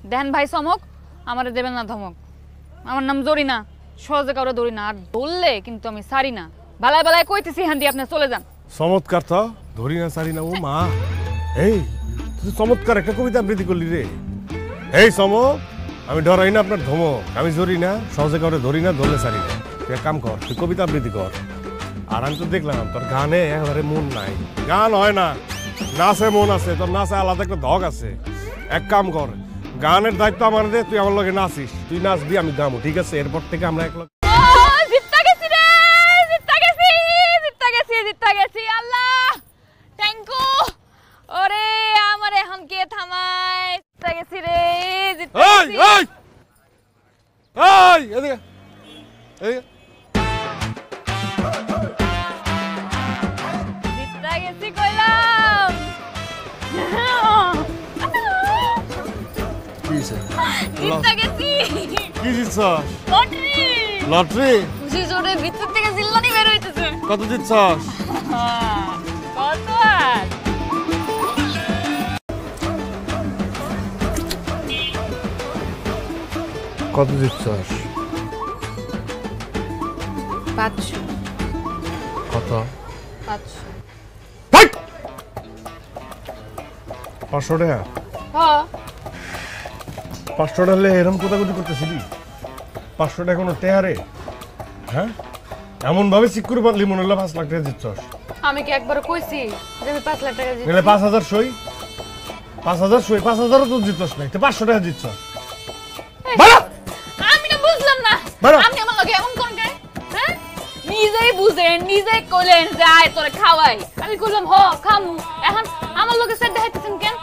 দেন ভাই চমক, আমারে দেবেন না ধমক। আমার নাম জরিনা, সহজে কাউরে ধরি না, আর ধরলে কিন্তু আমি সারি না। বালায় বালায় কইতেছি হান্দি, আপনি চলে যান। চমৎকার তো, ধরি না সারি না। ও মা, এই তুই চমৎকার একটা কবিতা আবৃত্তি করলি রে। এই চমক, আমি ডরাই না আপনার ধমক, আমি জরি না, সহজে কাউরে ধরি না, ধরলে সারি না। তুই এক কাম কর, তুই কবিতা আবৃত্তি কর। আর আমি তো দেখলাম তোর গানে একেবারে মন নাই, গান হয় না, নাচে মন আছে, তোর নাচে আলাদা একটা ধক আছে। এক কাম কর, গানের দায়িত্ব আমার দে, তুই আমার লগে নাচিস, তুই নাচবি আমি গামো, ঠিক আছে? এরপর থেকে আমরা এক লগে। জিততে গেছি রে, জিততে গেছি, জিততে গেছি, জিততে গেছি। আল্লাহ থ্যাংকু। ওরে আমার এখন কে থামায়? জিততে গেছি রে, জিততে এই গেছি। এই এই এদিকে এই জিততে গেছি কইলাম। জিততে গেছি। কি জিতছ? লটারি। লটারি? খুশি জোরে ভিতর থেকে জিল্লানি বের হইতেছে। কত জিতছ? কত আর? কত জিতছস? 500। কত? 500। 500 টাকা? হ্যাঁ। 500 টাকা হলে এরকম কোথাকুতি করতেছিলি? 500 টাকা কোনো টেহারে? হ্যাঁ, এমন ভাবে চিকুর বাদলি মনে হলো 5 লাখ টাকা জিতছস। আমি কি একবার কইছি যে আমি 5 লাখ টাকা জিতছি? গেলে 5000 সই, 5000 সই, 5000 তো জিতছস নাই, তো 500 টাকা জিতছস। বাড়া! আমি না বুঝলাম না, বাড়া! আপনি আমার লগে এমন কোন কেন? হ্যাঁ, নিজেই বুঝেন, নিজেই কইলেন যে আয় তোরে খাওয়াই। আমি কইলাম হ খামু, এখন আমার লগে সেট দেখাইতেছেন কেন?